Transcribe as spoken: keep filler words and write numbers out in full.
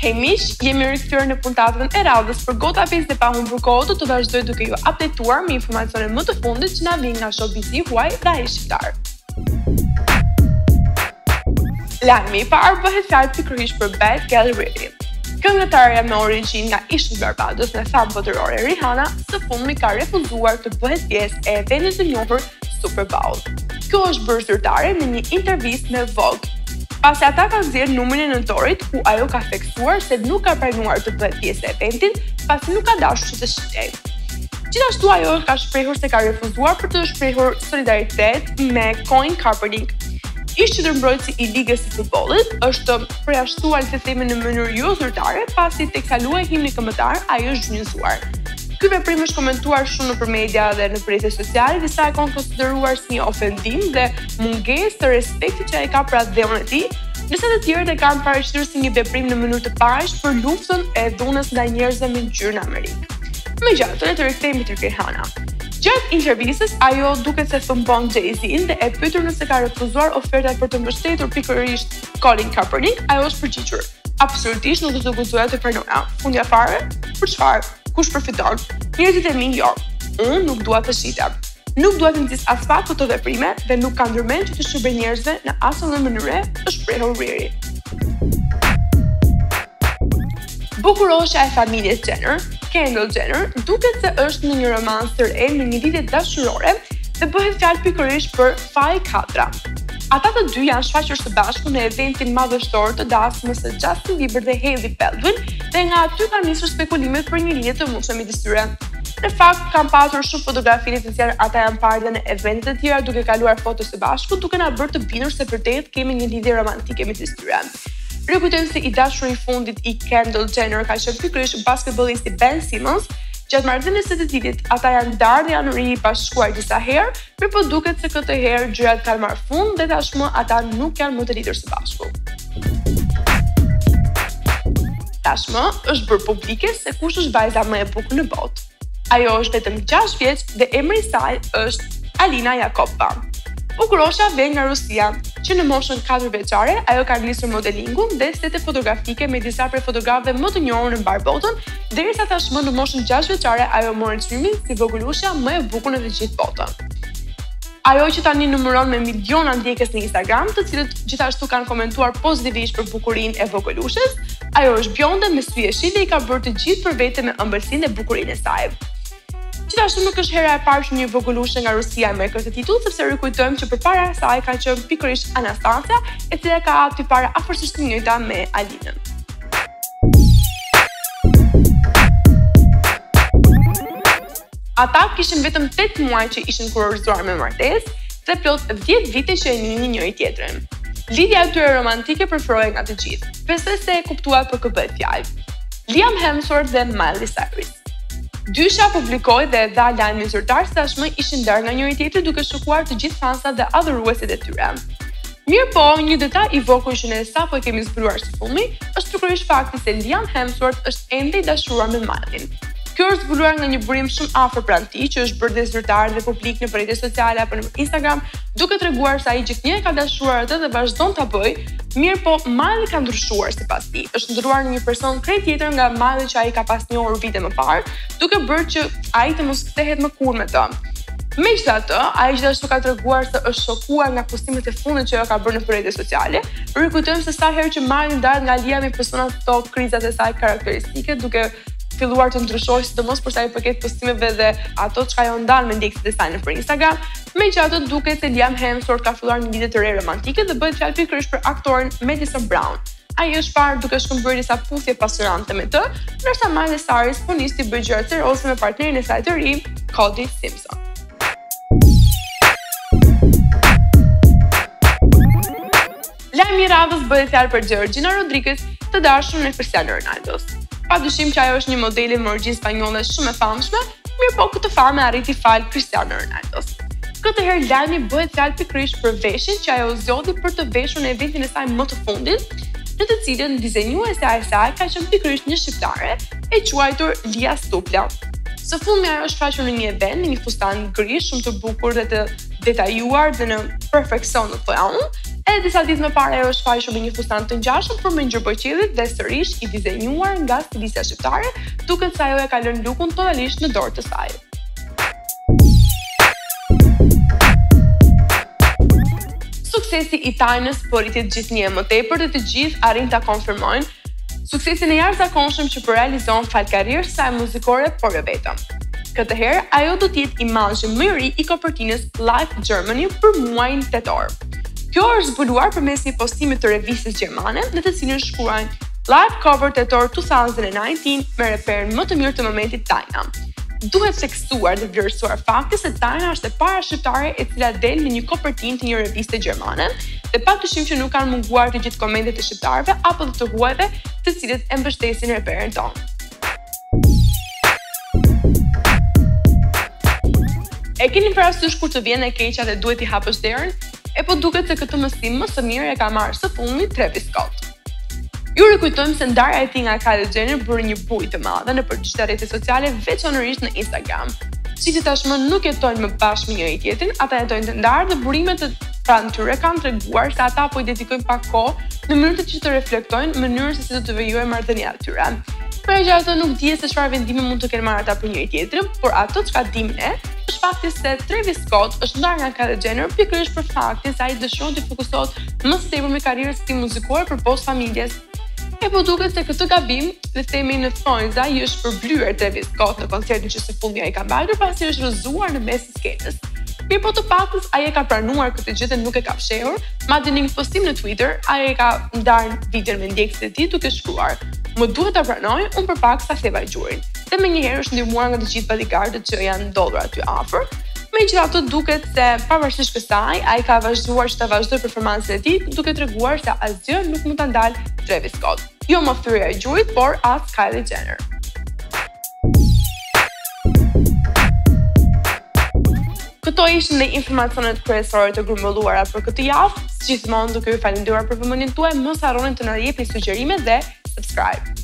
Hej miq, jemi rikthyer në puntatën e radhës për Gota pesë dhe pa humbur kohë, të vazhdoj duke ju updateuar me informacione më të fundit që na vijnë nga showbizi huaj dhe ai shqiptar. Lajmi i parë bëhet fjalë pikërisht për Bad Girl Riri. Këngëtarja me origjinë nga Ishi Barbados në fam botërore Rihanna, së fundmi ka refuzuar të bëhet pjesë e eventit të njohur Super Bowl. Kjo është bërë zyrtare në një intervistë me Vogue. Pasi ata kanë nxjerrë numrin e nëntorit, ku ajo ka theksuar se nuk ka pranuar të bëhet pjesë e eventit, pasi nuk ka dashur që të shitej. Gjithashtu ajo ka shprehur se ka refuzuar për të shprehur solidaritet me Colin Kaepernick. Ish qendërmbrojtësi i ligës së futbollit është përjashtuar të themi në mënyrë jo zyrtare, pasi teksa luaj himni kombëtar, ai është gjynjëzuar. Ky veprim është komentuar shumë nëpër media dhe në rrjetet sociale, disa e kanë konsideruar si një ofendim dhe mungesë të respektit që ai ka për atë dheun e tij, ndërsa të tjerët e kanë paraqiter si një veprim në mënyrë të paqishme për luftën e dhunës ndaj njerëzve me ngjyrë në Amerikë. Megjithatë, ne të rikthehemi tek Rihanna. Gjatë intervistës, ajo duket se thëmbon Jay-Z dhe e pyetur nëse ka refuzuar ofertat për të mbështetur pikërisht Colin Kaepernick, ajo është përgjigjur: "Absolutisht nuk do të guxoja të pranoja. Fundja fare, për çfarë? Kush përfiton? Njerëzit e mi jo. Unë nuk dua të shitem. Nuk dua të nxis as pak këto veprime dhe nuk ka ndërmend që të shërbej njerëzve në asnjë mënyrë", është shprehur Riri. Bukurosha e familjes Jenner, Kendall Jenner, duket se është në një romans të re në një lidhje dashurore dhe bëhet fjalë pikërisht për faj katra. Ata të dy janë shfaqur së bashku në eventin madhështor të dasmës së Justin Bieber dhe Hailey Baldwin dhe nga aty kanë nisur spekulamet për një lidhje të mundshme midis tyre. Në fakt, kanë pasur shumë fotografi të cilat ata janë parë dhe në evente të tjera duke kaluar foto së bashku, duke na bërë të bindur se vërtet kemi një lidhje romantike midis tyre. Rikujtojmë se i dashuri i fundit i Kendall Jenner ka qenë pikërisht basketbollisti Ben Simmons. Gjatë marrëdhënies së të cilit ata janë ndarë dhe janë ri bashkuar disa herë, por po duket se këtë herë gjërat kanë marrë fund dhe tashmë ata nuk janë më të lidhur së bashku. Tashmë është bërë publike se kush është vajza më e bukur në botë. Ajo është vetëm gjashtë vjeç dhe emri i saj është Alina Jakobova. Bukurosha vjen nga Rusia, që në moshën katër vjeçare ajo ka nisur modelingun dhe sete fotografike me disa prej fotografëve më të njohur në mbar botën, derisa tashmë në moshën gjashtë vjeçare ajo mori çmimin si vogëlusha më e bukur në të gjithë botën. Ajo që tani numëron me miliona ndjekës në Instagram, të cilët gjithashtu kanë komentuar pozitivisht për bukurinë e vogëlushës, ajo është bjonde me sy yeshi dhe i ka bërë të gjithë për vete me ëmbëlsinë dhe bukurinë e saj. Gjithashtu nuk është hera e parë që një vogëlushe nga Rusia merr këtë titull, sepse rikujtojmë që përpara saj ka qenë pikërisht Anastasia, e cila ka tipare afërsisht të njëjta me Alinën. Ata kishin vetëm tetë muaj që ishin kurorzuar me martesë dhe plot dhjetë vite që e njihnin njëri tjetrin. Lidhja e tyre romantike përfrohej nga të gjithë. Besoj se e kuptuat për kë bëhet fjalë. Liam Hemsworth dhe Miley Cyrus. Dysha publikoi dhe dha lajmin zyrtar se tashmë ishin ndarë nga njëri tjetri, duke shokuar të gjithë fansat dhe adhuruesit e tyre. Mirë po, një detaj i vogël që ne sapo e kemi zbuluar së fundmi është pikërisht fakti se Liam Hemsworth është ende i dashuruar me Miley. Kjo është zbuluar nga një burim shumë afër pranë tij, që është bërë dhe zyrtar dhe publik në rrjetet sociale apo në Instagram, duke treguar se ai gjithnjë e ka dashuruar atë dhe vazhdon ta bëjë. Mirë po, Miley ka ndryshuar sipas tij. Është ndryruar në një person krejt tjetër nga Miley që ai ka pas njohur vite më parë, duke bërë që ai të mos kthehet më kurrë me të. Megjithatë, ai gjithashtu ka treguar se është shokuar nga postimet e fundit që ajo ka bërë në rrjetet sociale. Rikujtojmë se sa herë që Miley ndahet nga Liami personat këto krizat e saj karakteristike, duke filluar të ndryshojë, sidomos për sa i përket postimeve dhe ato çka ajo ndan me ndjekësit e saj në Instagram. Megjithatë, duket se Liam Hemsworth ka filluar një lidhje të re romantike dhe bëhet fjalë pikërisht për aktoren Madison Brown. Ai është parë duke shkëmbyer disa puthje pasurante me të, ndërsa Miley Cyrus po nis të bëjë gjëra serioze me partnerin e saj të ri, Cody Simpson. Lajmi i radhës bëhet fjalë për Georgina Rodriguez, të dashur në Cristiano Ronaldo. Pa dyshim që ajo është një modele me origjinë spanjolle shumë e famshme, mirë po këtë famë arriti fal Cristiano Ronaldo. Këtë herë lajmi bëhet fjalë pikërisht për veshjen që ajo zgjodhi për të veshur në eventin e saj më të fundit, në të cilën dizenjuesja e saj ka qenë pikërisht një shqiptare e quajtur Lia Stupla. Së fundmi ajo është shfaqur në një event me një fustan gri shumë të bukur dhe të detajuar dhe në perfeksion, thoya unë, Edhe disa ditë më parë ajo shfaqur me një fustan të ngjashëm për me ngjyrbërqellit dhe sërish i dizenjuar nga stilistja shqiptare, duket se ajo e ka lënë lukun totalisht në dorë të saj. Suksesi i Tajnës po rritet gjithnjë më tepër dhe të gjithë arrin ta konfirmojnë suksesin e jashtëzakonshëm që po realizon fal karrierës së saj muzikore, por jo vetëm. Këtë herë ajo do të jetë imazhi më i ri i kopertinës Life Germany për muajin tetor. Kjo është zbuluar përmes një postimi të revistës gjermane, në të cilën shkruajnë Live Cover tetor dy mijë e nëntëdhjetë me reperin më të mirë të momentit Tajna. Duhet theksuar dhe vlerësuar fakti se Tajna është e para shqiptare e cila del në një kopertinë të një reviste gjermane, dhe patyshim që nuk kanë munguar të gjithë komentet e shqiptarëve apo të huajve të cilët e mbështesin reperin tonë. E keni parasysh kur të vjen e keqja dhe duhet i hapësh derën? E po duket se këtë mësim më së miri e ka marrë së fundmi Travis Scott. Ju rikujtojmë se ndarja e tij nga Kylie Jenner bëri një bujë të madhe nëpër gjitha rrjetet sociale, veçanërisht në Instagram. Si që tashmë nuk jetojnë më bashkë me njëri tjetrin, ata jetojnë të ndarë dhe burimet të pranë tyre kanë treguar se ata po i dedikojnë pak kohë në mënyrë që të reflektojnë mënyrën se si do të vijojë marrëdhënia e tyre. Për që ato nuk dihet se çfarë vendimi mund të kenë marrë ata për njëri tjetrin, por ato çka dimë ne është fakti se Travis Scott është ndarë nga Kylie Jenner pikërisht për faktin se ai dëshiron të fokusohet më së tepër me karrierën e tij muzikore përposhtë familjes. E po duket se këtë gabim dhe themi në thonjza i është përblyer Travis Scott në koncertin që së fundmi ai ka mbajtur pasi është rrëzuar në mes të skenës. Mirë po të paktës ai e ka pranuar këtë gjë dhe nuk e ka fshehur, madje në një postim në Twitter ai e ka ndarë videon me ndjekësit e tij duke shkruar: "Më duhet ta pranoj, unë përpaksa theva gjurin." Dhe menjëherë është ndihmuar nga të gjithë bodyguardët që janë ndodhur aty afër. Megjithatë duket se pavarësisht kësaj, ai ka vazhduar që ta vazhdojë performancën e tij, duke treguar se asgjë nuk mund ta ndalë Travis Scott. Jo më thyrja e gjurit, por as Kylie Jenner. Këto ishin dhe informacionet kryesore të grumbulluara për këtë javë. Si gjithmonë, duke ju falenderuar për vëmendjen tuaj, mos harroni të na jepni sugjerime dhe subscribe.